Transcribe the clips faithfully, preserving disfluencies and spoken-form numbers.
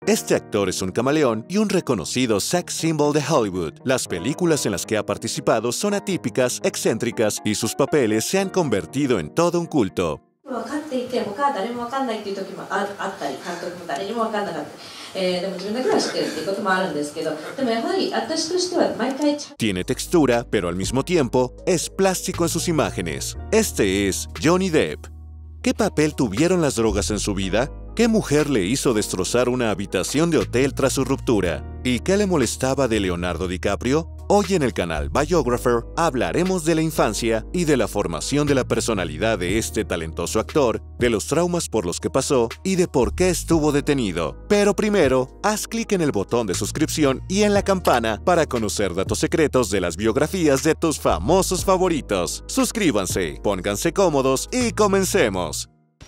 Este actor es un camaleón y un reconocido sex symbol de Hollywood. Las películas en las que ha participado son atípicas, excéntricas y sus papeles se han convertido en todo un culto. Tiene textura, pero al mismo tiempo es plástico en sus imágenes. Este es Johnny Depp. ¿Qué papel tuvieron las drogas en su vida? ¿Qué mujer le hizo destrozar una habitación de hotel tras su ruptura? ¿Y qué le molestaba de Leonardo DiCaprio? Hoy en el canal Biographer hablaremos de la infancia y de la formación de la personalidad de este talentoso actor, de los traumas por los que pasó y de por qué estuvo detenido. Pero primero, haz clic en el botón de suscripción y en la campana para conocer datos secretos de las biografías de tus famosos favoritos. Suscríbanse, pónganse cómodos y comencemos.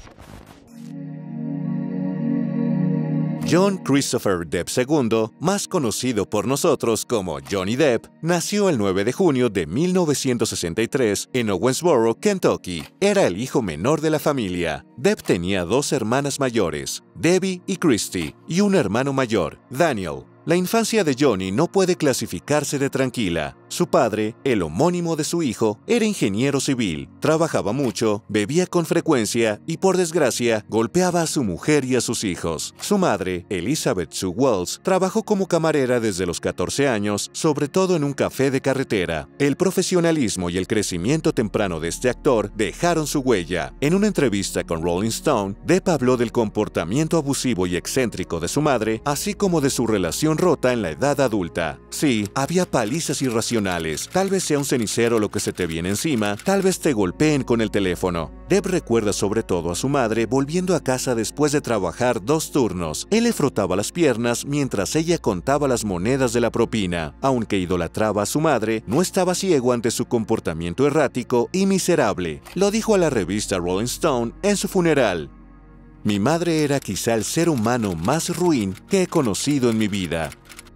John Christopher Depp segundo, más conocido por nosotros como Johnny Depp, nació el nueve de junio de mil novecientos sesenta y tres en Owensboro, Kentucky. Era el hijo menor de la familia. Depp tenía dos hermanas mayores, Debbie y Christy, y un hermano mayor, Daniel. La infancia de Johnny no puede clasificarse de tranquila. Su padre, el homónimo de su hijo, era ingeniero civil, trabajaba mucho, bebía con frecuencia y, por desgracia, golpeaba a su mujer y a sus hijos. Su madre, Elizabeth Sue Wells, trabajó como camarera desde los catorce años, sobre todo en un café de carretera. El profesionalismo y el crecimiento temprano de este actor dejaron su huella. En una entrevista con Rolling Stone, Depp habló del comportamiento abusivo y excéntrico de su madre, así como de su relación rota en la edad adulta. Sí, había palizas irracionales, tal vez sea un cenicero lo que se te viene encima, tal vez te golpeen con el teléfono. Depp recuerda sobre todo a su madre volviendo a casa después de trabajar dos turnos. Él le frotaba las piernas mientras ella contaba las monedas de la propina. Aunque idolatraba a su madre, no estaba ciego ante su comportamiento errático y miserable. Lo dijo a la revista Rolling Stone en su funeral. Mi madre era quizá el ser humano más ruin que he conocido en mi vida.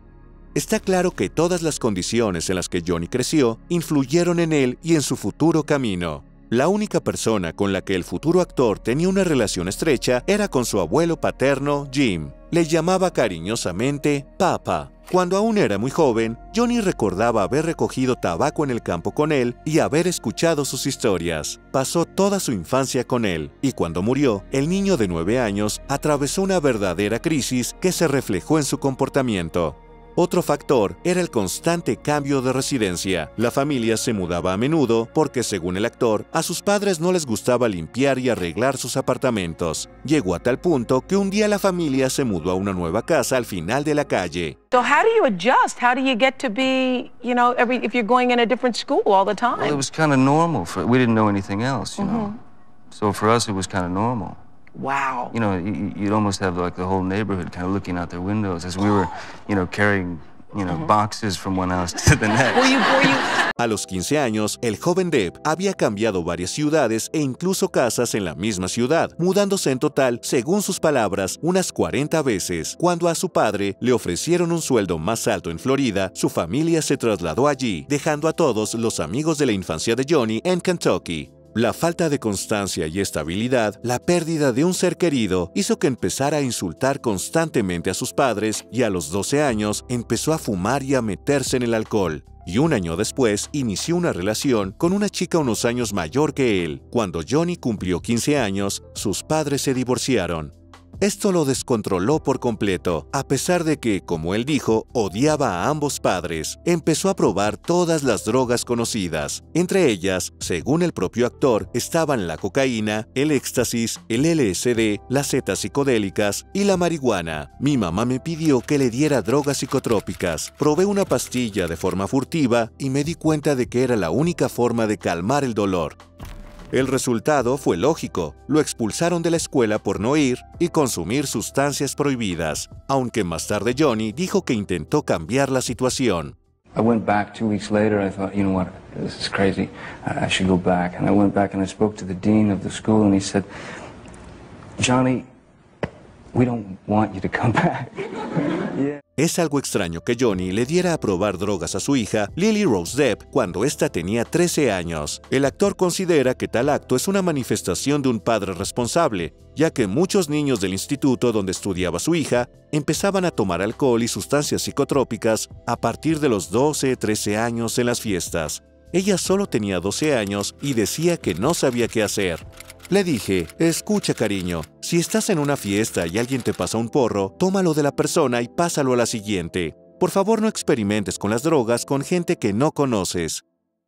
Está claro que todas las condiciones en las que Johnny creció influyeron en él y en su futuro camino. La única persona con la que el futuro actor tenía una relación estrecha era con su abuelo paterno, Jim. Le llamaba cariñosamente Papa. Cuando aún era muy joven, Johnny recordaba haber recogido tabaco en el campo con él y haber escuchado sus historias. Pasó toda su infancia con él, y cuando murió, el niño de nueve años atravesó una verdadera crisis que se reflejó en su comportamiento. Otro factor era el constante cambio de residencia. La familia se mudaba a menudo porque, según el actor, a sus padres no les gustaba limpiar y arreglar sus apartamentos. Llegó a tal punto que un día la familia se mudó a una nueva casa al final de la calle. So how do you adjust? How do you get to be, you know, every if you're going in a different school all the time? Well, it was kind of normal. For, we didn't know anything else, you mm-hmm. know. So for us, it was kind of normal. Wow. You know, you'd almost have like the whole neighborhood kind of looking out their windows as we were, you know, carrying, you know, mm-hmm. boxes from one house to the next. Were you, were you... A los quince años, el joven Depp había cambiado varias ciudades e incluso casas en la misma ciudad, mudándose en total, según sus palabras, unas cuarenta veces. Cuando a su padre le ofrecieron un sueldo más alto en Florida, su familia se trasladó allí, dejando a todos los amigos de la infancia de Johnny en Kentucky. La falta de constancia y estabilidad, la pérdida de un ser querido, hizo que empezara a insultar constantemente a sus padres y a los doce años empezó a fumar y a meterse en el alcohol. Y un año después inició una relación con una chica unos años mayor que él. Cuando Johnny cumplió quince años, sus padres se divorciaron. Esto lo descontroló por completo, a pesar de que, como él dijo, odiaba a ambos padres. Empezó a probar todas las drogas conocidas. Entre ellas, según el propio actor, estaban la cocaína, el éxtasis, el L S D, las setas psicodélicas y la marihuana. Mi mamá me pidió que le diera drogas psicotrópicas. Probé una pastilla de forma furtiva y me di cuenta de que era la única forma de calmar el dolor. El resultado fue lógico, lo expulsaron de la escuela por no ir y consumir sustancias prohibidas, aunque más tarde Johnny dijo que intentó cambiar la situación. I went back two weeks later. I thought, you know what, this is crazy. I should go back. And I went back and I spoke to the dean of the school and he said, Johnny, we don't want you to come back. Yeah. Es algo extraño que Johnny le diera a probar drogas a su hija, Lily Rose Depp, cuando ésta tenía trece años. El actor considera que tal acto es una manifestación de un padre responsable, ya que muchos niños del instituto donde estudiaba su hija empezaban a tomar alcohol y sustancias psicotrópicas a partir de los doce, trece años en las fiestas. Ella solo tenía doce años y decía que no sabía qué hacer. Le dije, escucha cariño, si estás en una fiesta y alguien te pasa un porro, tómalo de la persona y pásalo a la siguiente. Por favor no experimentes con las drogas con gente que no conoces.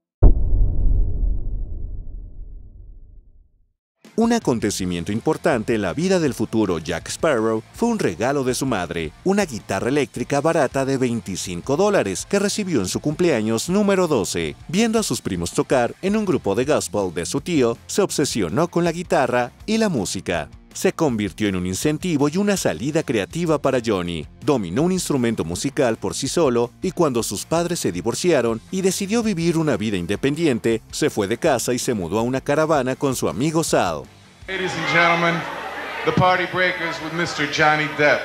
Un acontecimiento importante en la vida del futuro Jack Sparrow fue un regalo de su madre, una guitarra eléctrica barata de veinticinco dólares que recibió en su cumpleaños número doce. Viendo a sus primos tocar en un grupo de gospel de su tío, se obsesionó con la guitarra y la música. Se convirtió en un incentivo y una salida creativa para Johnny. Dominó un instrumento musical por sí solo y cuando sus padres se divorciaron y decidió vivir una vida independiente, se fue de casa y se mudó a una caravana con su amigo Sal. Ladies and gentlemen, the Party Breakers with mister Johnny Depp.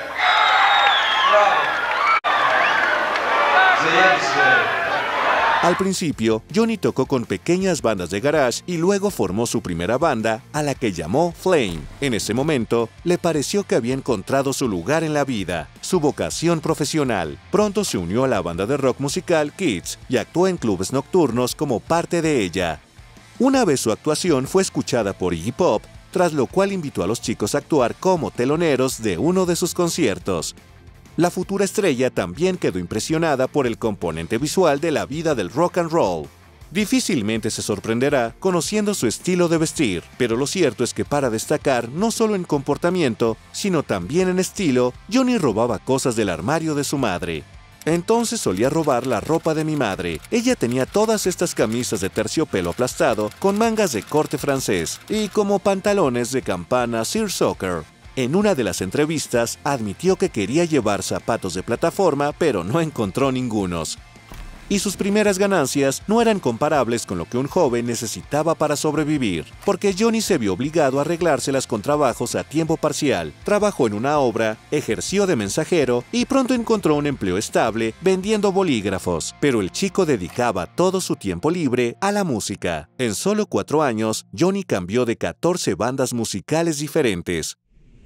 Al principio, Johnny tocó con pequeñas bandas de garage y luego formó su primera banda, a la que llamó Flame. En ese momento, le pareció que había encontrado su lugar en la vida, su vocación profesional. Pronto se unió a la banda de rock musical Kids y actuó en clubes nocturnos como parte de ella. Una vez su actuación fue escuchada por Iggy Pop, tras lo cual invitó a los chicos a actuar como teloneros de uno de sus conciertos. La futura estrella también quedó impresionada por el componente visual de la vida del rock and roll. Difícilmente se sorprenderá conociendo su estilo de vestir, pero lo cierto es que para destacar no solo en comportamiento, sino también en estilo, Johnny robaba cosas del armario de su madre. Entonces solía robar la ropa de mi madre. Ella tenía todas estas camisas de terciopelo aplastado con mangas de corte francés y como pantalones de campana seersucker. En una de las entrevistas, admitió que quería llevar zapatos de plataforma, pero no encontró ningunos. Y sus primeras ganancias no eran comparables con lo que un joven necesitaba para sobrevivir, porque Johnny se vio obligado a arreglárselas con trabajos a tiempo parcial, trabajó en una obra, ejerció de mensajero y pronto encontró un empleo estable vendiendo bolígrafos, pero el chico dedicaba todo su tiempo libre a la música. En solo cuatro años, Johnny cambió de catorce bandas musicales diferentes.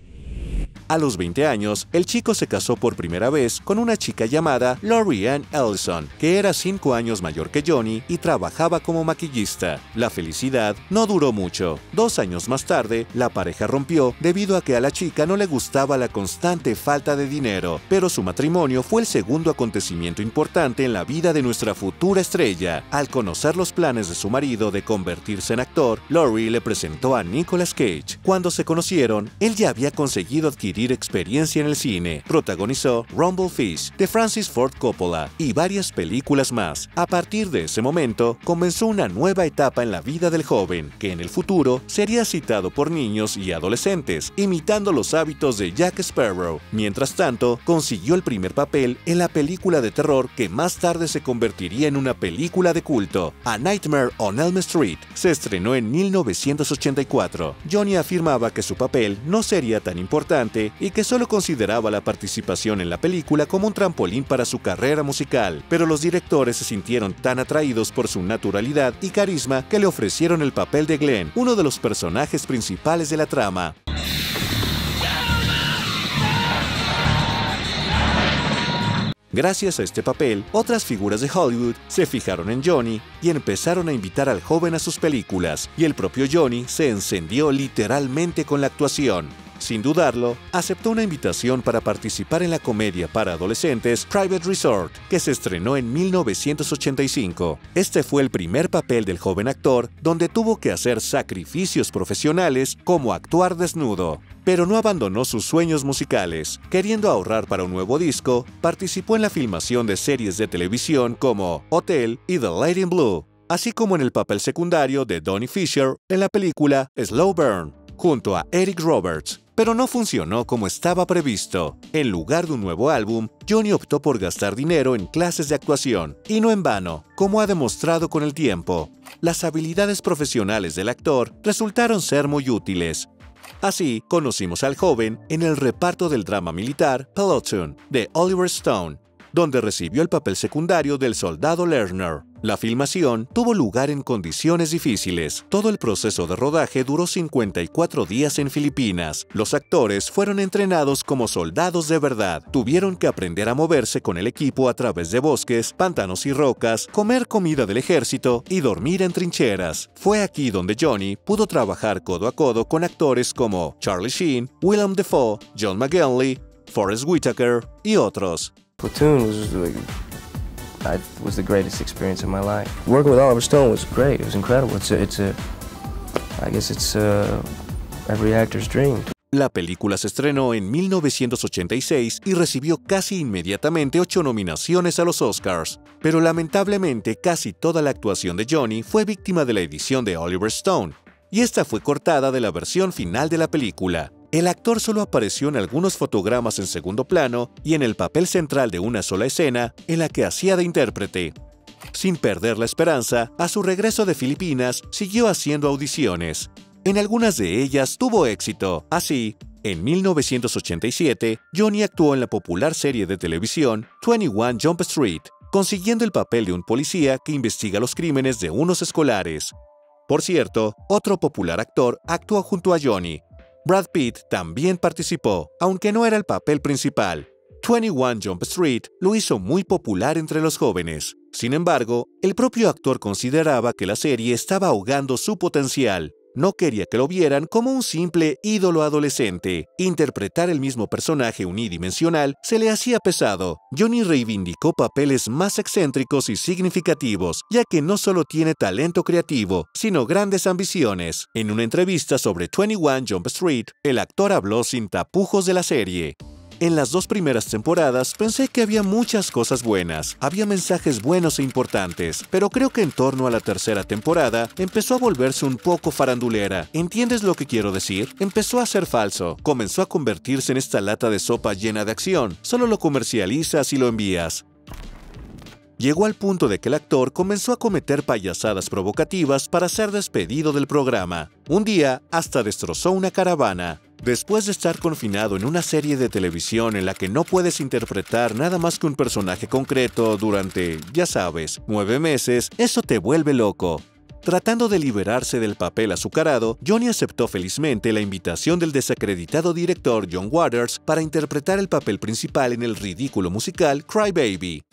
A los veinte años, el chico se casó por primera vez con una chica llamada Lori Ann Ellison, que era cinco años mayor que Johnny y trabajaba como maquillista. La felicidad no duró mucho. Dos años más tarde, la pareja rompió debido a que a la chica no le gustaba la constante falta de dinero, pero su matrimonio fue el segundo acontecimiento importante en la vida de nuestra futura estrella. Al conocer los planes de su marido de convertirse en actor, Lori le presentó a Nicolas Cage. Cuando se conocieron, él ya había conseguido adquirir experiencia en el cine. Protagonizó Rumblefish de Francis Ford Coppola y varias películas más. A partir de ese momento, comenzó una nueva etapa en la vida del joven, que en el futuro sería citado por niños y adolescentes, imitando los hábitos de Jack Sparrow. Mientras tanto, consiguió el primer papel en la película de terror que más tarde se convertiría en una película de culto, A Nightmare on Elm Street. Se estrenó en mil novecientos ochenta y cuatro. Johnny afirmaba que su papel no sería tan importante y que solo consideraba la participación en la película como un trampolín para su carrera musical, pero los directores se sintieron tan atraídos por su naturalidad y carisma que le ofrecieron el papel de Glenn, uno de los personajes principales de la trama. Gracias a este papel, otras figuras de Hollywood se fijaron en Johnny y empezaron a invitar al joven a sus películas, y el propio Johnny se encendió literalmente con la actuación. Sin dudarlo, aceptó una invitación para participar en la comedia para adolescentes Private Resort, que se estrenó en mil novecientos ochenta y cinco. Este fue el primer papel del joven actor donde tuvo que hacer sacrificios profesionales como actuar desnudo. Pero no abandonó sus sueños musicales. Queriendo ahorrar para un nuevo disco, participó en la filmación de series de televisión como Hotel y The Lady in Blue, así como en el papel secundario de Donnie Fisher en la película Slow Burn, junto a Eric Roberts. Pero no funcionó como estaba previsto. En lugar de un nuevo álbum, Johnny optó por gastar dinero en clases de actuación, y no en vano, como ha demostrado con el tiempo. Las habilidades profesionales del actor resultaron ser muy útiles. Así, conocimos al joven en el reparto del drama militar Platoon, de Oliver Stone, donde recibió el papel secundario del soldado Lerner. La filmación tuvo lugar en condiciones difíciles. Todo el proceso de rodaje duró cincuenta y cuatro días en Filipinas. Los actores fueron entrenados como soldados de verdad. Tuvieron que aprender a moverse con el equipo a través de bosques, pantanos y rocas, comer comida del ejército y dormir en trincheras. Fue aquí donde Johnny pudo trabajar codo a codo con actores como Charlie Sheen, Willem Dafoe, John McGinley, Forrest Whitaker y otros. Platoon was like, I, was the greatest experience of my life. Working with Oliver Stone was great. It was incredible. It's a, it's a I guess it's a, every actor's dream. La película se estrenó en mil novecientos ochenta y seis y recibió casi inmediatamente ocho nominaciones a los Oscars. Pero lamentablemente casi toda la actuación de Johnny fue víctima de la edición de Oliver Stone, y esta fue cortada de la versión final de la película. El actor solo apareció en algunos fotogramas en segundo plano y en el papel central de una sola escena en la que hacía de intérprete. Sin perder la esperanza, a su regreso de Filipinas siguió haciendo audiciones. En algunas de ellas tuvo éxito. Así, en mil novecientos ochenta y siete, Johnny actuó en la popular serie de televisión veintiuno Jump Street, consiguiendo el papel de un policía que investiga los crímenes de unos escolares. Por cierto, otro popular actor actuó junto a Johnny. Brad Pitt también participó, aunque no era el papel principal. veintiuno Jump Street lo hizo muy popular entre los jóvenes. Sin embargo, el propio actor consideraba que la serie estaba ahogando su potencial. No quería que lo vieran como un simple ídolo adolescente. Interpretar el mismo personaje unidimensional se le hacía pesado. Johnny reivindicó papeles más excéntricos y significativos, ya que no solo tiene talento creativo, sino grandes ambiciones. En una entrevista sobre veintiuno Jump Street, el actor habló sin tapujos de la serie. En las dos primeras temporadas pensé que había muchas cosas buenas, había mensajes buenos e importantes, pero creo que en torno a la tercera temporada empezó a volverse un poco farandulera. ¿Entiendes lo que quiero decir? Empezó a ser falso, comenzó a convertirse en esta lata de sopa llena de acción, solo lo comercializas y lo envías. Llegó al punto de que el actor comenzó a cometer payasadas provocativas para ser despedido del programa. Un día, hasta destrozó una caravana. Después de estar confinado en una serie de televisión en la que no puedes interpretar nada más que un personaje concreto durante, ya sabes, nueve meses, eso te vuelve loco. Tratando de liberarse del papel azucarado, Johnny aceptó felizmente la invitación del desacreditado director John Waters para interpretar el papel principal en el ridículo musical Cry Baby.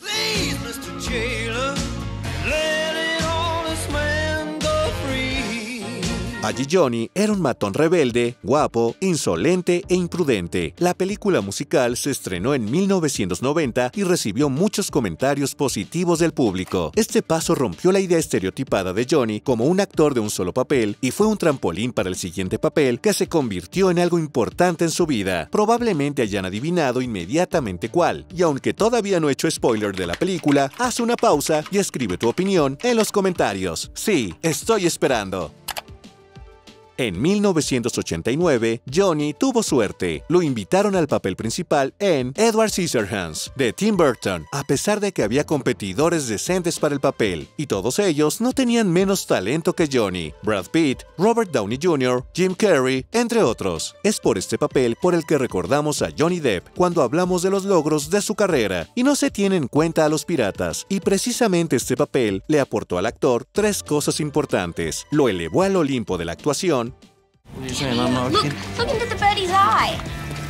Allí Johnny era un matón rebelde, guapo, insolente e imprudente. La película musical se estrenó en mil novecientos noventa y recibió muchos comentarios positivos del público. Este paso rompió la idea estereotipada de Johnny como un actor de un solo papel y fue un trampolín para el siguiente papel que se convirtió en algo importante en su vida. Probablemente hayan adivinado inmediatamente cuál, y aunque todavía no he hecho spoiler de la película, haz una pausa y escribe tu opinión en los comentarios. Sí, estoy esperando. En mil novecientos ochenta y nueve, Johnny tuvo suerte. Lo invitaron al papel principal en Edward Scissorhands, de Tim Burton, a pesar de que había competidores decentes para el papel, y todos ellos no tenían menos talento que Johnny. Brad Pitt, Robert Downey junior, Jim Carrey, entre otros. Es por este papel por el que recordamos a Johnny Depp cuando hablamos de los logros de su carrera, y no se tiene en cuenta a los piratas. Y precisamente este papel le aportó al actor tres cosas importantes. Lo elevó al Olimpo de la actuación. What are you saying? I'm not Look, kidding. look into the birdie's eye.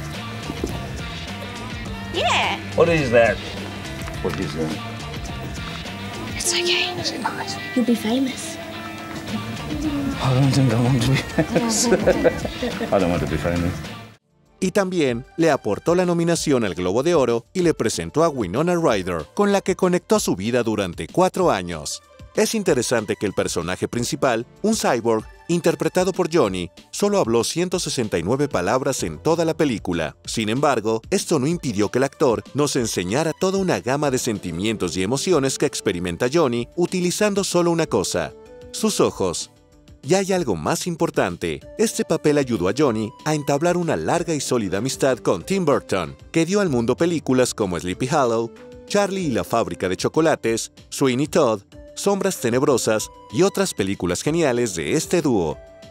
Yeah. What is that? What is that? It's okay. Is it nice? You'll be famous. I don't think I want to be famous. I don't want to be famous. Y también le aportó la nominación al Globo de Oro y le presentó a Winona Ryder, con la que conectó su vida durante cuatro años. Es interesante que el personaje principal, un cyborg, interpretado por Johnny, solo habló ciento sesenta y nueve palabras en toda la película. Sin embargo, esto no impidió que el actor nos enseñara toda una gama de sentimientos y emociones que experimenta Johnny utilizando solo una cosa: sus ojos. Y hay algo más importante. Este papel ayudó a Johnny a entablar una larga y sólida amistad con Tim Burton, que dio al mundo películas como Sleepy Hollow, Charlie y la fábrica de chocolates, Sweeney Todd, Sombras tenebrosas y otras películas geniales de este dúo.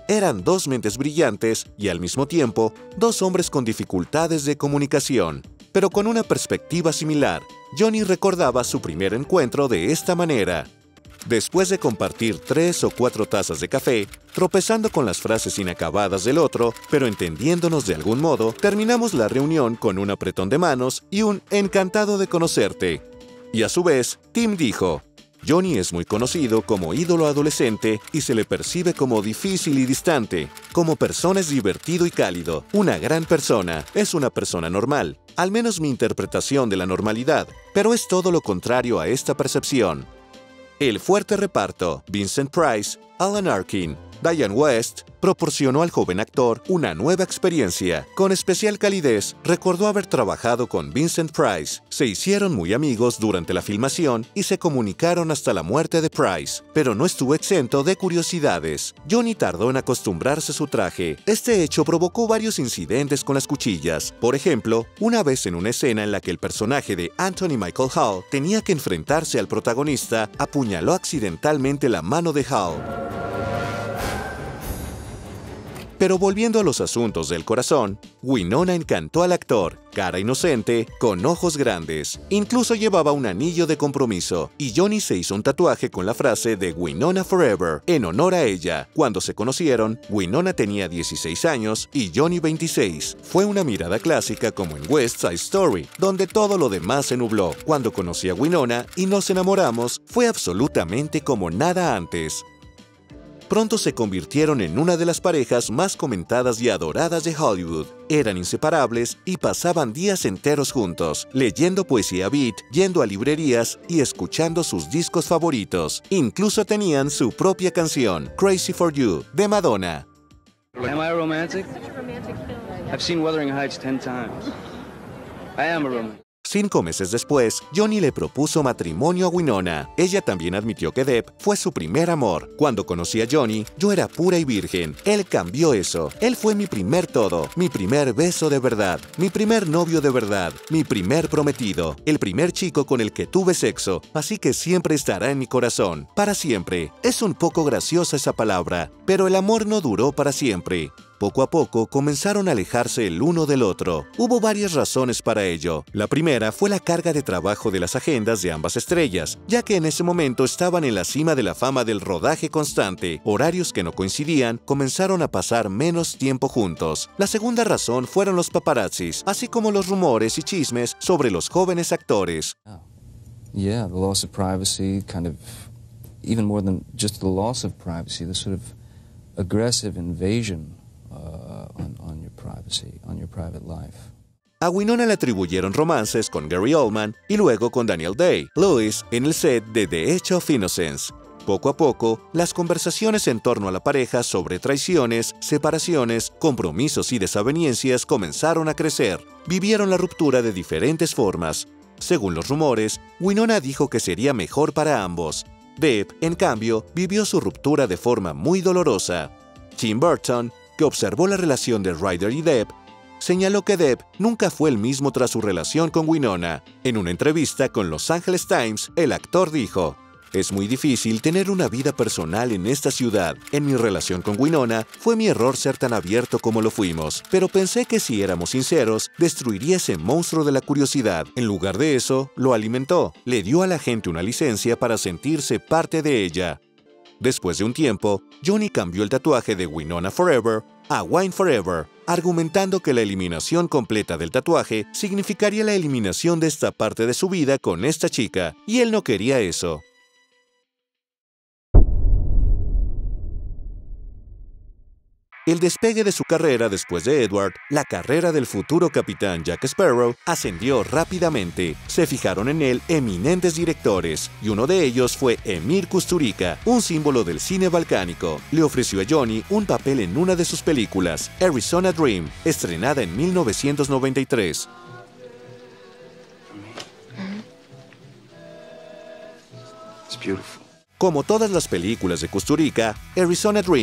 Eran dos mentes brillantes y al mismo tiempo dos hombres con dificultades de comunicación. Pero con una perspectiva similar, Johnny recordaba su primer encuentro de esta manera. Después de compartir tres o cuatro tazas de café, tropezando con las frases inacabadas del otro, pero entendiéndonos de algún modo, terminamos la reunión con un apretón de manos y un "encantado de conocerte". Y a su vez, Tim dijo: Johnny es muy conocido como ídolo adolescente y se le percibe como difícil y distante. Como persona es divertido y cálido, una gran persona, es una persona normal, al menos mi interpretación de la normalidad, pero es todo lo contrario a esta percepción. El fuerte reparto, Vincent Price, Alan Arkin, Diane West, proporcionó al joven actor una nueva experiencia. Con especial calidez, recordó haber trabajado con Vincent Price. Se hicieron muy amigos durante la filmación y se comunicaron hasta la muerte de Price, pero no estuvo exento de curiosidades. Johnny tardó en acostumbrarse a su traje. Este hecho provocó varios incidentes con las cuchillas. Por ejemplo, una vez en una escena en la que el personaje de Anthony Michael Hall tenía que enfrentarse al protagonista, apuñaló accidentalmente la mano de Hall. Pero volviendo a los asuntos del corazón, Winona encantó al actor, cara inocente, con ojos grandes. Incluso llevaba un anillo de compromiso, y Johnny se hizo un tatuaje con la frase de Winona Forever, en honor a ella. Cuando se conocieron, Winona tenía dieciséis años y Johnny veintiséis. Fue una mirada clásica como en West Side Story, donde todo lo demás se nubló. Cuando conocí a Winona y nos enamoramos, fue absolutamente como nada antes. Pronto se convirtieron en una de las parejas más comentadas y adoradas de Hollywood. Eran inseparables y pasaban días enteros juntos, leyendo poesía beat, yendo a librerías y escuchando sus discos favoritos. Incluso tenían su propia canción, Crazy for You, de Madonna. Am I romantic? I've seen Wuthering Heights ten times. I am a romantic. Cinco meses después, Johnny le propuso matrimonio a Winona. Ella también admitió que Depp fue su primer amor. Cuando conocí a Johnny, yo era pura y virgen. Él cambió eso. Él fue mi primer todo, mi primer beso de verdad, mi primer novio de verdad, mi primer prometido, el primer chico con el que tuve sexo, así que siempre estará en mi corazón, para siempre. Es un poco graciosa esa palabra, pero el amor no duró para siempre. Poco a poco comenzaron a alejarse el uno del otro. Hubo varias razones para ello. La primera fue la carga de trabajo de las agendas de ambas estrellas, ya que en ese momento estaban en la cima de la fama del rodaje constante. Horarios que no coincidían, comenzaron a pasar menos tiempo juntos. La segunda razón fueron los paparazzis, así como los rumores y chismes sobre los jóvenes actores. Yeah, the loss of privacy, kind of, even more than just the loss of privacy, the sort of aggressive invasion Uh, on, on your privacy, on your private life. A Winona le atribuyeron romances con Gary Oldman y luego con Daniel Day-Lewis en el set de The Edge of Innocence. Poco a poco, las conversaciones en torno a la pareja sobre traiciones, separaciones, compromisos y desavenencias comenzaron a crecer. Vivieron la ruptura de diferentes formas. Según los rumores, Winona dijo que sería mejor para ambos. Depp, en cambio, vivió su ruptura de forma muy dolorosa. Tim Burton, que observó la relación de Ryder y Depp, señaló que Depp nunca fue el mismo tras su relación con Winona. En una entrevista con Los Angeles Times, el actor dijo: "Es muy difícil tener una vida personal en esta ciudad. En mi relación con Winona, fue mi error ser tan abierto como lo fuimos, pero pensé que si éramos sinceros, destruiría ese monstruo de la curiosidad. En lugar de eso, lo alimentó. Le dio a la gente una licencia para sentirse parte de ella". Después de un tiempo, Johnny cambió el tatuaje de Winona Forever a Wine Forever, argumentando que la eliminación completa del tatuaje significaría la eliminación de esta parte de su vida con esta chica, y él no quería eso. El despegue de su carrera después de Edward, la carrera del futuro capitán Jack Sparrow, ascendió rápidamente. Se fijaron en él eminentes directores, y uno de ellos fue Emir Kusturica, un símbolo del cine balcánico. Le ofreció a Johnny un papel en una de sus películas, Arizona Dream, estrenada en mil novecientos noventa y tres. It's beautiful. Como todas las películas de Kusturica, Arizona Dream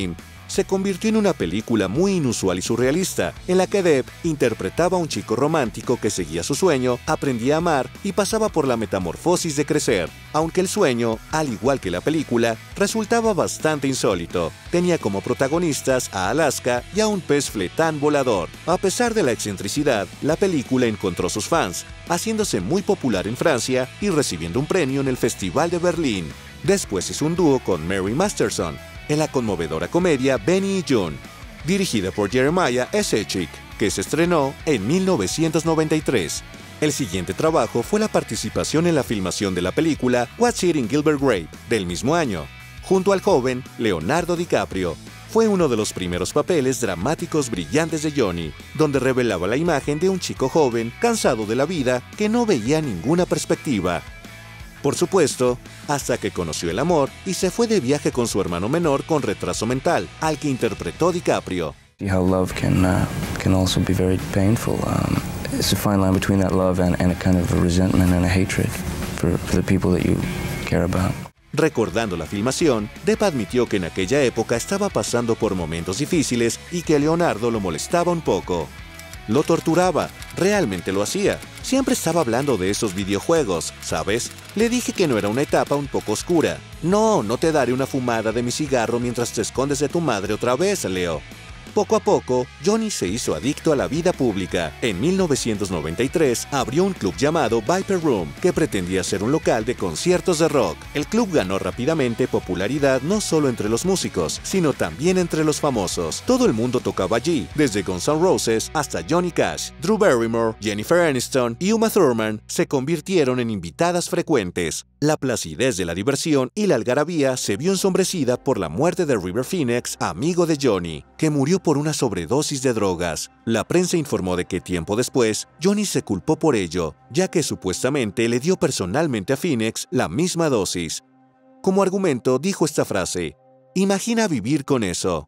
se convirtió en una película muy inusual y surrealista, en la que Depp interpretaba a un chico romántico que seguía su sueño, aprendía a amar y pasaba por la metamorfosis de crecer, aunque el sueño, al igual que la película, resultaba bastante insólito. Tenía como protagonistas a Alaska y a un pez fletán volador. A pesar de la excentricidad, la película encontró sus fans, haciéndose muy popular en Francia y recibiendo un premio en el Festival de Berlín. Después hizo un dúo con Mary Masterson en la conmovedora comedia Benny y June, dirigida por Jeremiah Sechik, que se estrenó en mil novecientos noventa y tres. El siguiente trabajo fue la participación en la filmación de la película What's Eating Gilbert Grape del mismo año, junto al joven Leonardo DiCaprio. Fue uno de los primeros papeles dramáticos brillantes de Johnny, donde revelaba la imagen de un chico joven, cansado de la vida, que no veía ninguna perspectiva. Por supuesto, hasta que conoció el amor y se fue de viaje con su hermano menor con retraso mental, al que interpretó DiCaprio. See how love can uh, can also be very painful. Um, it's a fine line between that love and, and a kind of a resentment and a hatred for, for the people that you care about. Recordando la filmación, Depp admitió que en aquella época estaba pasando por momentos difíciles y que Leonardo lo molestaba un poco. Lo torturaba, realmente lo hacía. Siempre estaba hablando de esos videojuegos, ¿sabes? Le dije que no era una etapa un poco oscura. No, no te daré una fumada de mi cigarro mientras te escondes de tu madre otra vez, Leo. Poco a poco, Johnny se hizo adicto a la vida pública. En mil novecientos noventa y tres abrió un club llamado Viper Room, que pretendía ser un local de conciertos de rock. El club ganó rápidamente popularidad no solo entre los músicos, sino también entre los famosos. Todo el mundo tocaba allí, desde Guns N' Roses hasta Johnny Cash. Drew Barrymore, Jennifer Aniston y Uma Thurman se convirtieron en invitadas frecuentes. La placidez de la diversión y la algarabía se vio ensombrecida por la muerte de River Phoenix, amigo de Johnny, que murió por una sobredosis de drogas. La prensa informó de que tiempo después, Johnny se culpó por ello, ya que supuestamente le dio personalmente a Phoenix la misma dosis. Como argumento dijo esta frase: "Imagina vivir con eso".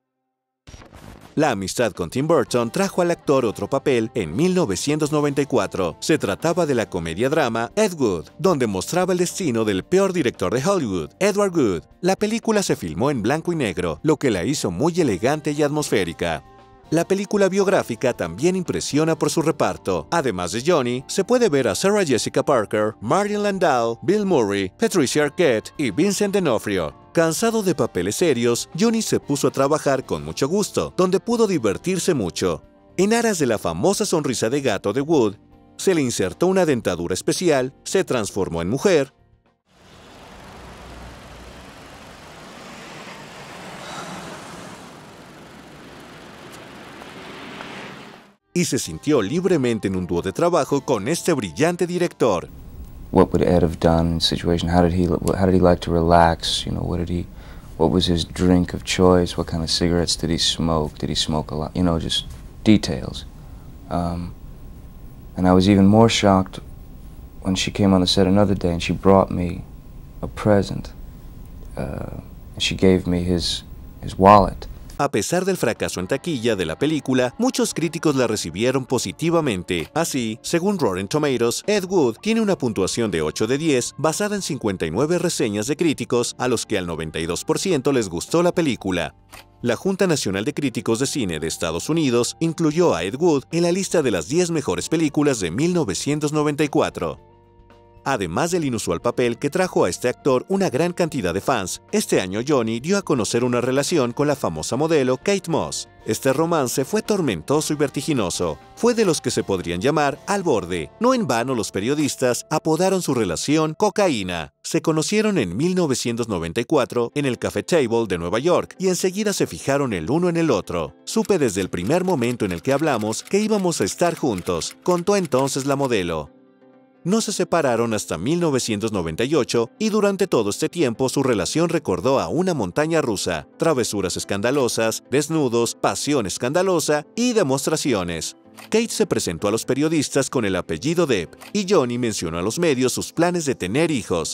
La amistad con Tim Burton trajo al actor otro papel en mil novecientos noventa y cuatro. Se trataba de la comedia-drama Ed Wood, donde mostraba el destino del peor director de Hollywood, Edward Wood. La película se filmó en blanco y negro, lo que la hizo muy elegante y atmosférica. La película biográfica también impresiona por su reparto. Además de Johnny, se puede ver a Sarah Jessica Parker, Martin Landau, Bill Murray, Patricia Arquette y Vincent D'Onofrio. Cansado de papeles serios, Johnny se puso a trabajar con mucho gusto, donde pudo divertirse mucho. En aras de la famosa sonrisa de gato de Wood, se le insertó una dentadura especial, se transformó en mujer y se sintió libremente en un dúo de trabajo con este brillante director. What would Ed have done in a situation? How did he how did he like to relax? You know, what did he what was his drink of choice? What kind of cigarettes did he smoke? Did he smoke a lot? You know, just details. Um, and I was even more shocked when she came on the set another day and she brought me a present. Uh, and she gave me his his wallet. A pesar del fracaso en taquilla de la película, muchos críticos la recibieron positivamente. Así, según Rotten Tomatoes, Ed Wood tiene una puntuación de ocho de diez basada en cincuenta y nueve reseñas de críticos, a los que al noventa y dos por ciento les gustó la película. La Junta Nacional de Críticos de Cine de Estados Unidos incluyó a Ed Wood en la lista de las diez mejores películas de mil novecientos noventa y cuatro. Además del inusual papel que trajo a este actor una gran cantidad de fans, este año Johnny dio a conocer una relación con la famosa modelo Kate Moss. Este romance fue tormentoso y vertiginoso. Fue de los que se podrían llamar al borde. No en vano los periodistas apodaron su relación Cocaína. Se conocieron en mil novecientos noventa y cuatro en el Café Table de Nueva York y enseguida se fijaron el uno en el otro. Supe desde el primer momento en el que hablamos que íbamos a estar juntos, contó entonces la modelo. No se separaron hasta mil novecientos noventa y ocho y durante todo este tiempo su relación recordó a una montaña rusa, travesuras escandalosas, desnudos, pasión escandalosa y demostraciones. Kate se presentó a los periodistas con el apellido Depp y Johnny mencionó a los medios sus planes de tener hijos.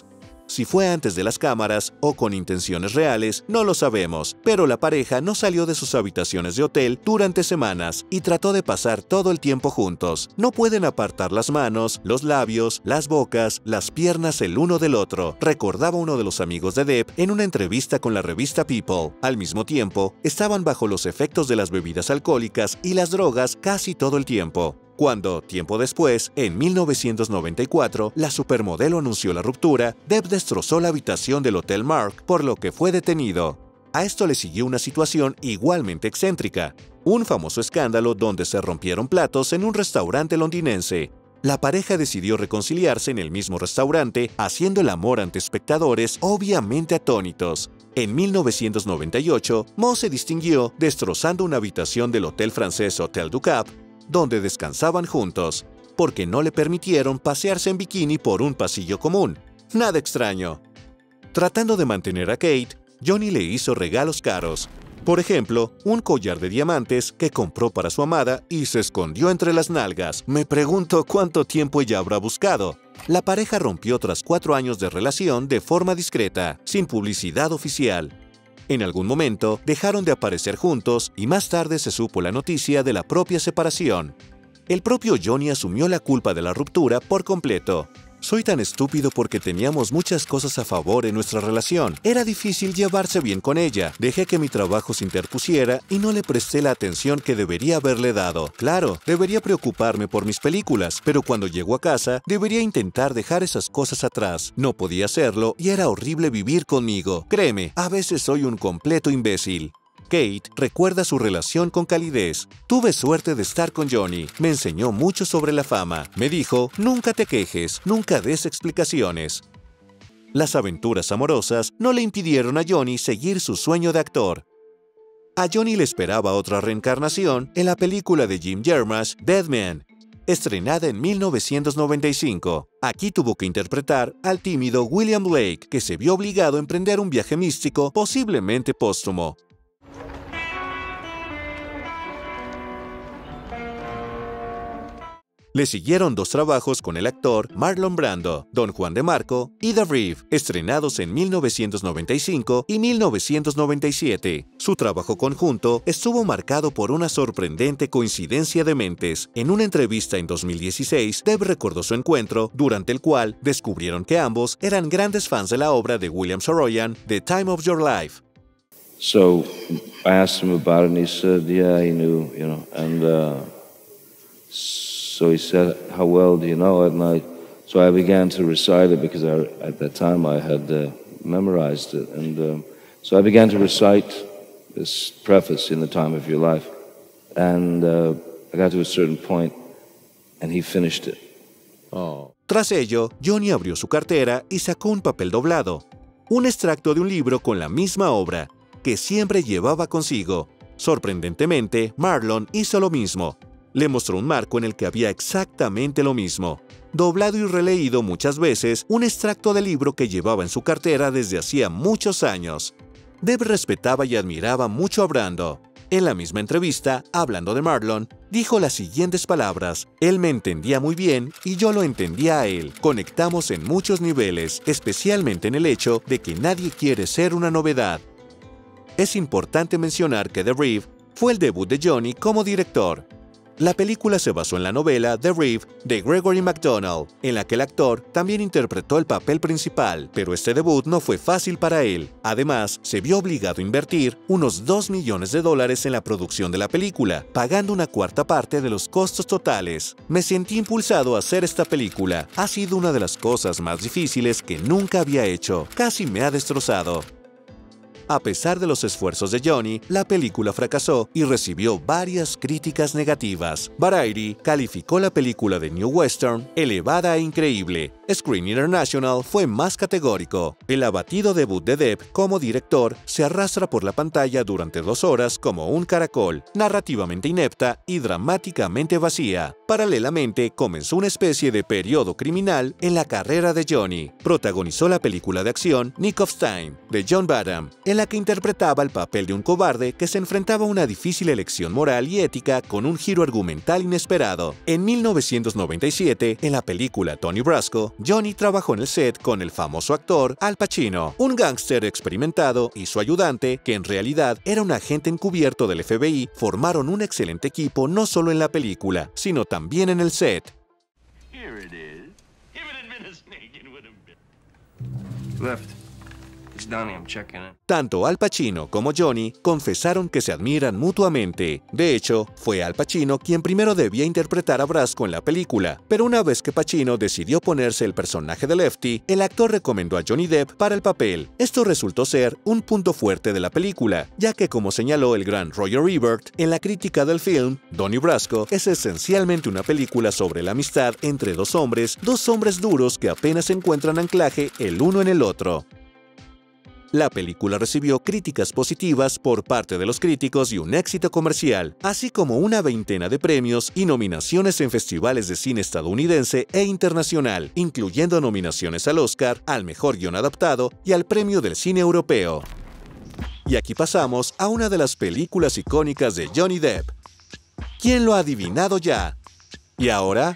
Si fue antes de las cámaras o con intenciones reales, no lo sabemos, pero la pareja no salió de sus habitaciones de hotel durante semanas y trató de pasar todo el tiempo juntos. No pueden apartar las manos, los labios, las bocas, las piernas el uno del otro, recordaba uno de los amigos de Depp en una entrevista con la revista People. Al mismo tiempo, estaban bajo los efectos de las bebidas alcohólicas y las drogas casi todo el tiempo. Cuando, tiempo después, en mil novecientos noventa y cuatro, la supermodelo anunció la ruptura, Depp destrozó la habitación del Hotel Mark, por lo que fue detenido. A esto le siguió una situación igualmente excéntrica, un famoso escándalo donde se rompieron platos en un restaurante londinense. La pareja decidió reconciliarse en el mismo restaurante, haciendo el amor ante espectadores obviamente atónitos. En mil novecientos noventa y ocho, Mo se distinguió destrozando una habitación del hotel francés Hotel du Cap, donde descansaban juntos, porque no le permitieron pasearse en bikini por un pasillo común. Nada extraño. Tratando de mantener a Kate, Johnny le hizo regalos caros. Por ejemplo, un collar de diamantes que compró para su amada y se escondió entre las nalgas. Me pregunto cuánto tiempo ella habrá buscado. La pareja rompió tras cuatro años de relación de forma discreta, sin publicidad oficial. En algún momento dejaron de aparecer juntos y más tarde se supo la noticia de la propia separación. El propio Johnny asumió la culpa de la ruptura por completo. Soy tan estúpido porque teníamos muchas cosas a favor en nuestra relación. Era difícil llevarse bien con ella. Dejé que mi trabajo se interpusiera y no le presté la atención que debería haberle dado. Claro, debería preocuparme por mis películas, pero cuando llego a casa, debería intentar dejar esas cosas atrás. No podía hacerlo y era horrible vivir conmigo. Créeme, a veces soy un completo imbécil. Kate recuerda su relación con calidez. Tuve suerte de estar con Johnny. Me enseñó mucho sobre la fama. Me dijo, nunca te quejes, nunca des explicaciones. Las aventuras amorosas no le impidieron a Johnny seguir su sueño de actor. A Johnny le esperaba otra reencarnación en la película de Jim Jarmusch, Dead Man, estrenada en mil novecientos noventa y cinco. Aquí tuvo que interpretar al tímido William Blake, que se vio obligado a emprender un viaje místico, posiblemente póstumo. Le siguieron dos trabajos con el actor Marlon Brando, Don Juan de Marco y The Reeve, estrenados en mil novecientos noventa y cinco y mil novecientos noventa y siete. Su trabajo conjunto estuvo marcado por una sorprendente coincidencia de mentes. En una entrevista en dos mil dieciséis, Depp recordó su encuentro, durante el cual descubrieron que ambos eran grandes fans de la obra de William Saroyan, The Time of Your Life. So I asked him about it and he said, yeah, he knew, you know, and uh, so he said, how well do you know it? And I, so I began to recite it because I, at that time I had uh, memorized it. And um, so I began to recite this preface, In the Time of Your Life. And uh, I got to a certain point and he finished it. Oh. Tras ello, Johnny abrió su cartera y sacó un papel doblado, un extracto de un libro con la misma obra, que siempre llevaba consigo. Sorprendentemente, Marlon hizo lo mismo. Le mostró un marco en el que había exactamente lo mismo, doblado y releído muchas veces, un extracto del libro que llevaba en su cartera desde hacía muchos años. Depp respetaba y admiraba mucho a Brando. En la misma entrevista, hablando de Marlon, dijo las siguientes palabras: él me entendía muy bien y yo lo entendía a él. Conectamos en muchos niveles, especialmente en el hecho de que nadie quiere ser una novedad. Es importante mencionar que The Reeve fue el debut de Johnny como director. La película se basó en la novela The Reeve de Gregory MacDonald, en la que el actor también interpretó el papel principal, pero este debut no fue fácil para él. Además, se vio obligado a invertir unos dos millones de dólares en la producción de la película, pagando una cuarta parte de los costos totales. Me sentí impulsado a hacer esta película. Ha sido una de las cosas más difíciles que nunca había hecho. Casi me ha destrozado. A pesar de los esfuerzos de Johnny, la película fracasó y recibió varias críticas negativas. Variety calificó la película de New Western elevada e increíble. Screen International fue más categórico. El abatido debut de Depp como director se arrastra por la pantalla durante dos horas como un caracol, narrativamente inepta y dramáticamente vacía. Paralelamente, comenzó una especie de periodo criminal en la carrera de Johnny. Protagonizó la película de acción Nick of Time, de John Badham, en en la que interpretaba el papel de un cobarde que se enfrentaba a una difícil elección moral y ética con un giro argumental inesperado. En mil novecientos noventa y siete, en la película Tony Brasco, Johnny trabajó en el set con el famoso actor Al Pacino, un gángster experimentado, y su ayudante, que en realidad era un agente encubierto del F B I, formaron un excelente equipo no solo en la película, sino también en el set. Left. It's Donnie, I'm checking it. Tanto Al Pacino como Johnny confesaron que se admiran mutuamente. De hecho, fue Al Pacino quien primero debía interpretar a Brasco en la película, pero una vez que Pacino decidió ponerse el personaje de Lefty, el actor recomendó a Johnny Depp para el papel. Esto resultó ser un punto fuerte de la película, ya que, como señaló el gran Roger Ebert en la crítica del film, Donnie Brasco es esencialmente una película sobre la amistad entre dos hombres, dos hombres duros que apenas encuentran anclaje el uno en el otro. La película recibió críticas positivas por parte de los críticos y un éxito comercial, así como una veintena de premios y nominaciones en festivales de cine estadounidense e internacional, incluyendo nominaciones al Oscar, al Mejor Guión Adaptado y al Premio del Cine Europeo. Y aquí pasamos a una de las películas icónicas de Johnny Depp. ¿Quién lo ha adivinado ya? ¿Y ahora?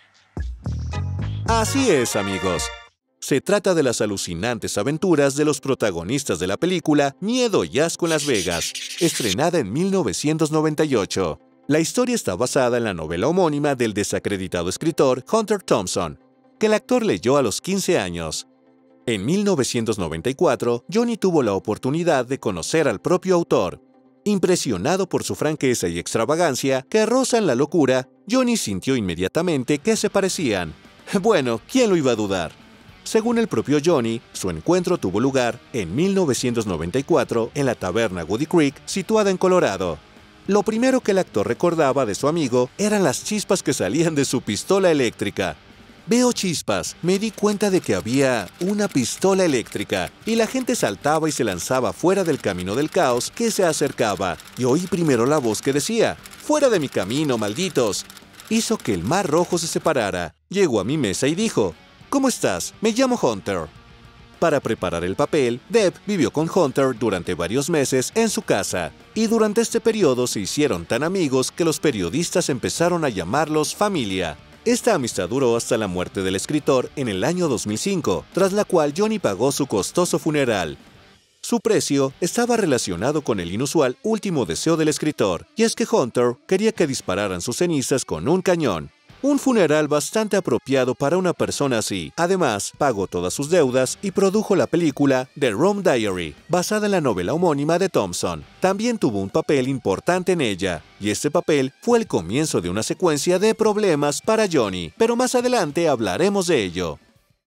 Así es, amigos. Se trata de las alucinantes aventuras de los protagonistas de la película Miedo y Asco en Las Vegas, estrenada en mil novecientos noventa y ocho. La historia está basada en la novela homónima del desacreditado escritor Hunter Thompson, que el actor leyó a los quince años. En mil novecientos noventa y cuatro, Johnny tuvo la oportunidad de conocer al propio autor. Impresionado por su franqueza y extravagancia, que rozan la locura, Johnny sintió inmediatamente que se parecían. Bueno, ¿quién lo iba a dudar? Según el propio Johnny, su encuentro tuvo lugar en mil novecientos noventa y cuatro en la taberna Woody Creek, situada en Colorado. Lo primero que el actor recordaba de su amigo eran las chispas que salían de su pistola eléctrica. Veo chispas, me di cuenta de que había una pistola eléctrica, y la gente saltaba y se lanzaba fuera del camino del caos que se acercaba, y oí primero la voz que decía, «¡Fuera de mi camino, malditos!». Hizo que el mar rojo se separara. Llegó a mi mesa y dijo, «¿Cómo estás? Me llamo Hunter». Para preparar el papel, Depp vivió con Hunter durante varios meses en su casa, y durante este periodo se hicieron tan amigos que los periodistas empezaron a llamarlos familia. Esta amistad duró hasta la muerte del escritor en el año dos mil cinco, tras la cual Johnny pagó su costoso funeral. Su precio estaba relacionado con el inusual último deseo del escritor, y es que Hunter quería que dispararan sus cenizas con un cañón. Un funeral bastante apropiado para una persona así. Además, pagó todas sus deudas y produjo la película The Rum Diary, basada en la novela homónima de Thompson. También tuvo un papel importante en ella, y este papel fue el comienzo de una secuencia de problemas para Johnny, pero más adelante hablaremos de ello.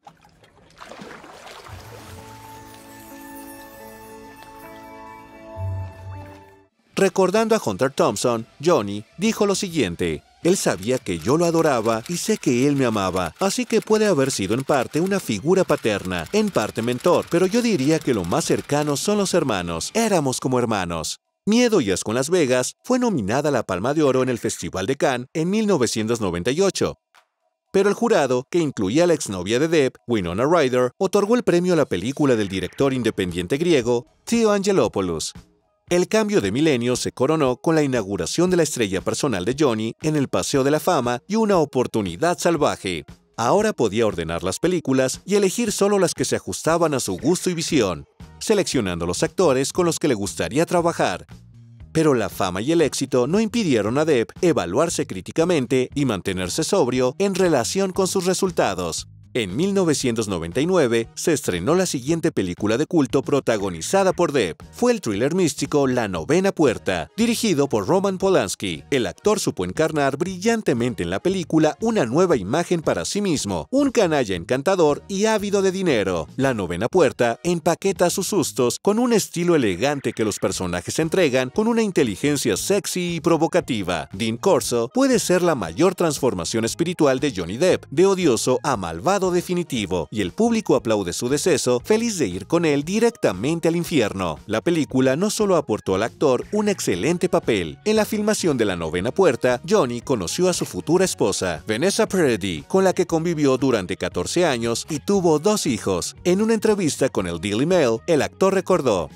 Recordando a Hunter Thompson, Johnny dijo lo siguiente: «Él sabía que yo lo adoraba y sé que él me amaba, así que puede haber sido en parte una figura paterna, en parte mentor, pero yo diría que lo más cercano son los hermanos. Éramos como hermanos». Miedo y Asco en Las Vegas fue nominada a la Palma de Oro en el Festival de Cannes en mil novecientos noventa y ocho. Pero el jurado, que incluía a la exnovia de Depp, Winona Ryder, otorgó el premio a la película del director independiente griego Theo Angelopoulos. El cambio de milenio se coronó con la inauguración de la estrella personal de Johnny en el Paseo de la Fama y una oportunidad salvaje. Ahora podía ordenar las películas y elegir solo las que se ajustaban a su gusto y visión, seleccionando los actores con los que le gustaría trabajar. Pero la fama y el éxito no impidieron a Depp evaluarse críticamente y mantenerse sobrio en relación con sus resultados. En mil novecientos noventa y nueve se estrenó la siguiente película de culto protagonizada por Depp. Fue el thriller místico La Novena Puerta, dirigido por Roman Polanski. El actor supo encarnar brillantemente en la película una nueva imagen para sí mismo, un canalla encantador y ávido de dinero. La Novena Puerta empaqueta sus sustos con un estilo elegante que los personajes entregan con una inteligencia sexy y provocativa. Dean Corso puede ser la mayor transformación espiritual de Johnny Depp, de odioso a malvado definitivo, y el público aplaude su deceso, feliz de ir con él directamente al infierno. La película no solo aportó al actor un excelente papel. En la filmación de La Novena Puerta, Johnny conoció a su futura esposa, Vanessa Paradis, con la que convivió durante catorce años y tuvo dos hijos. En una entrevista con el Daily Mail, el actor recordó: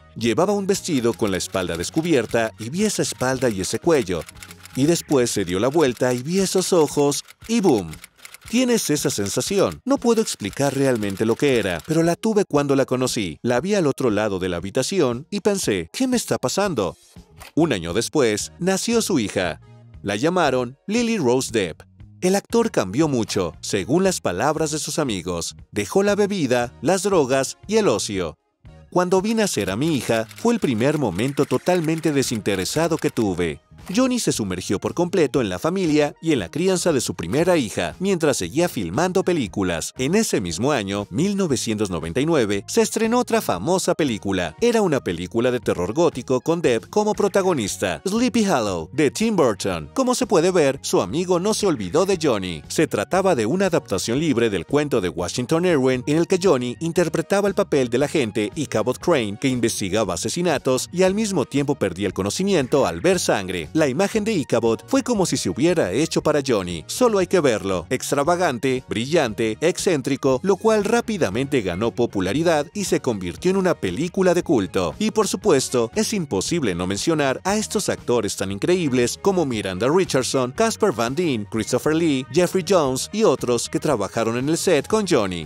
Llevaba un vestido con la espalda descubierta y vi esa espalda y ese cuello. Y después se dio la vuelta y vi esos ojos y ¡boom! Tienes esa sensación. No puedo explicar realmente lo que era, pero la tuve cuando la conocí. La vi al otro lado de la habitación y pensé, ¿qué me está pasando? Un año después, nació su hija. La llamaron Lily Rose Depp. El actor cambió mucho, según las palabras de sus amigos. Dejó la bebida, las drogas y el ocio. Cuando vi nacer a mi hija, fue el primer momento totalmente desinteresado que tuve. Johnny se sumergió por completo en la familia y en la crianza de su primera hija, mientras seguía filmando películas. En ese mismo año, mil novecientos noventa y nueve, se estrenó otra famosa película. Era una película de terror gótico con Depp como protagonista, Sleepy Hollow, de Tim Burton. Como se puede ver, su amigo no se olvidó de Johnny. Se trataba de una adaptación libre del cuento de Washington Irving, en el que Johnny interpretaba el papel del agente Ichabod Crane, que investigaba asesinatos y al mismo tiempo perdía el conocimiento al ver sangre. La imagen de Ichabod fue como si se hubiera hecho para Johnny. Solo hay que verlo. Extravagante, brillante, excéntrico, lo cual rápidamente ganó popularidad y se convirtió en una película de culto. Y por supuesto, es imposible no mencionar a estos actores tan increíbles como Miranda Richardson, Casper Van Dien, Christopher Lee, Jeffrey Jones y otros que trabajaron en el set con Johnny.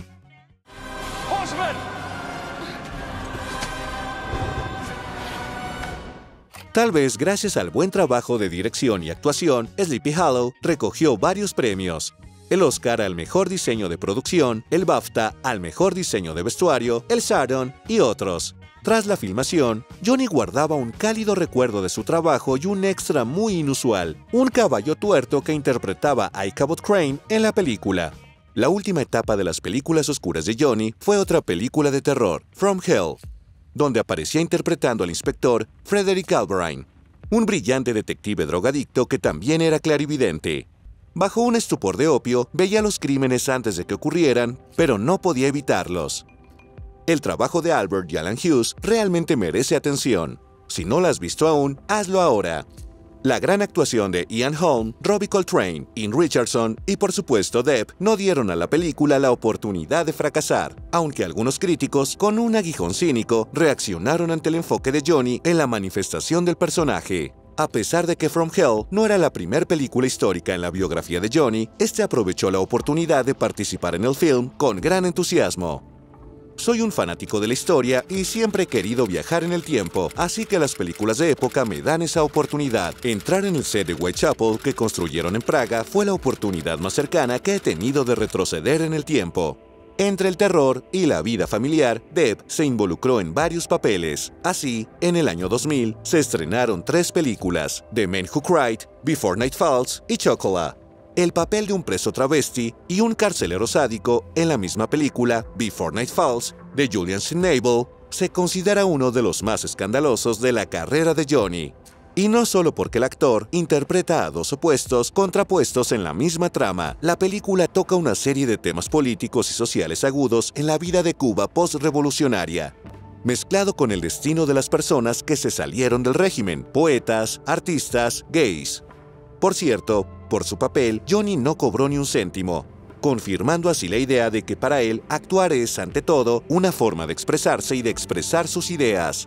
Tal vez gracias al buen trabajo de dirección y actuación, Sleepy Hollow recogió varios premios. El Oscar al mejor diseño de producción, el BAFTA al mejor diseño de vestuario, el Saturn y otros. Tras la filmación, Johnny guardaba un cálido recuerdo de su trabajo y un extra muy inusual, un caballo tuerto que interpretaba a Ichabod Crane en la película. La última etapa de las películas oscuras de Johnny fue otra película de terror, From Hell, donde aparecía interpretando al inspector Frederick Albarine, un brillante detective drogadicto que también era clarividente. Bajo un estupor de opio, veía los crímenes antes de que ocurrieran, pero no podía evitarlos. El trabajo de Albert y Alan Hughes realmente merece atención. Si no lo has visto aún, hazlo ahora. La gran actuación de Ian Holm, Robbie Coltrane, Ian Richardson y por supuesto Depp no dieron a la película la oportunidad de fracasar, aunque algunos críticos, con un aguijón cínico, reaccionaron ante el enfoque de Johnny en la manifestación del personaje. A pesar de que From Hell no era la primera película histórica en la biografía de Johnny, este aprovechó la oportunidad de participar en el film con gran entusiasmo. Soy un fanático de la historia y siempre he querido viajar en el tiempo, así que las películas de época me dan esa oportunidad. Entrar en el set de Whitechapel que construyeron en Praga fue la oportunidad más cercana que he tenido de retroceder en el tiempo. Entre el terror y la vida familiar, Depp se involucró en varios papeles. Así, en el año dos mil, se estrenaron tres películas, The Man Who Cried, Before Night Falls y Chocolat. El papel de un preso travesti y un carcelero sádico en la misma película, Before Night Falls, de Julian Schnabel, se considera uno de los más escandalosos de la carrera de Johnny. Y no solo porque el actor interpreta a dos opuestos contrapuestos en la misma trama, la película toca una serie de temas políticos y sociales agudos en la vida de Cuba post-revolucionaria, mezclado con el destino de las personas que se salieron del régimen, poetas, artistas, gays. Por cierto, por su papel, Johnny no cobró ni un céntimo, confirmando así la idea de que para él actuar es, ante todo, una forma de expresarse y de expresar sus ideas.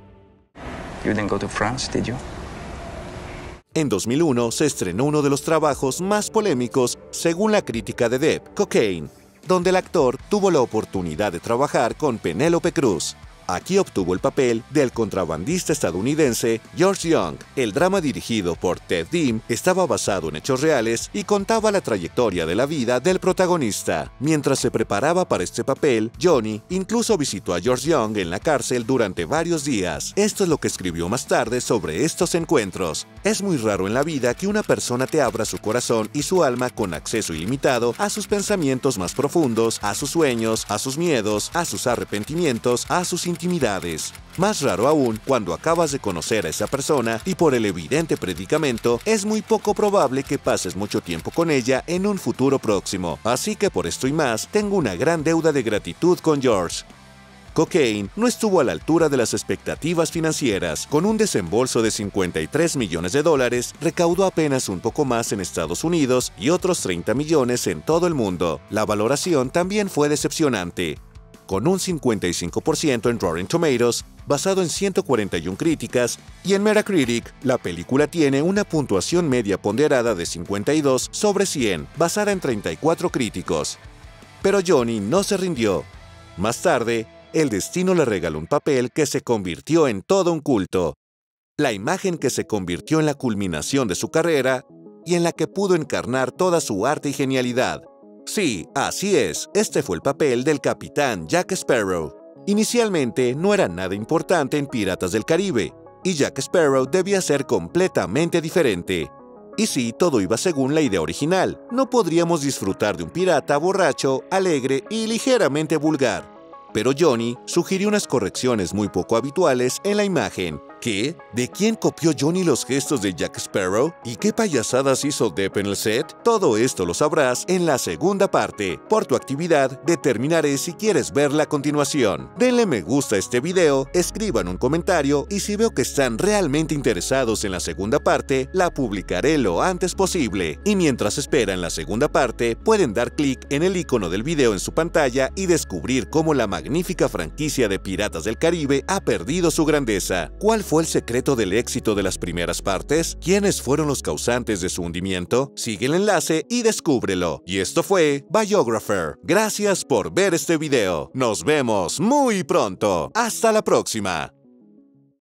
You didn't go to France, did you? En dos mil uno se estrenó uno de los trabajos más polémicos, según la crítica de Depp, Cocaine, donde el actor tuvo la oportunidad de trabajar con Penélope Cruz. Aquí obtuvo el papel del contrabandista estadounidense George Young. El drama, dirigido por Ted Dean, estaba basado en hechos reales y contaba la trayectoria de la vida del protagonista. Mientras se preparaba para este papel, Johnny incluso visitó a George Young en la cárcel durante varios días. Esto es lo que escribió más tarde sobre estos encuentros. Es muy raro en la vida que una persona te abra su corazón y su alma con acceso ilimitado a sus pensamientos más profundos, a sus sueños, a sus miedos, a sus arrepentimientos, a sus intimidades. Más raro aún cuando acabas de conocer a esa persona y por el evidente predicamento es muy poco probable que pases mucho tiempo con ella en un futuro próximo. Así que por esto y más, tengo una gran deuda de gratitud con George. Cocaine no estuvo a la altura de las expectativas financieras. Con un desembolso de cincuenta y tres millones de dólares, recaudó apenas un poco más en Estados Unidos y otros treinta millones en todo el mundo. La valoración también fue decepcionante. con un cincuenta y cinco por ciento en Rotten Tomatoes, basado en ciento cuarenta y una críticas, y en Metacritic, la película tiene una puntuación media ponderada de cincuenta y dos sobre cien, basada en treinta y cuatro críticos. Pero Johnny no se rindió. Más tarde, el destino le regaló un papel que se convirtió en todo un culto. La imagen que se convirtió en la culminación de su carrera y en la que pudo encarnar toda su arte y genialidad. Sí, así es, este fue el papel del capitán Jack Sparrow. Inicialmente no era nada importante en Piratas del Caribe, y Jack Sparrow debía ser completamente diferente. Y sí, todo iba según la idea original. No podríamos disfrutar de un pirata borracho, alegre y ligeramente vulgar. Pero Johnny sugirió unas correcciones muy poco habituales en la imagen. ¿Qué? ¿De quién copió Johnny los gestos de Jack Sparrow? ¿Y qué payasadas hizo Depp en el set? Todo esto lo sabrás en la segunda parte. Por tu actividad, determinaré si quieres verla a continuación. Denle me gusta a este video, escriban un comentario y si veo que están realmente interesados en la segunda parte, la publicaré lo antes posible. Y mientras esperan la segunda parte, pueden dar clic en el icono del video en su pantalla y descubrir cómo la magnífica franquicia de Piratas del Caribe ha perdido su grandeza. ¿Cuál fue el secreto del éxito de las primeras partes? ¿Quiénes fueron los causantes de su hundimiento? Sigue el enlace y descúbrelo. Y esto fue Biographer. Gracias por ver este video. Nos vemos muy pronto. Hasta la próxima.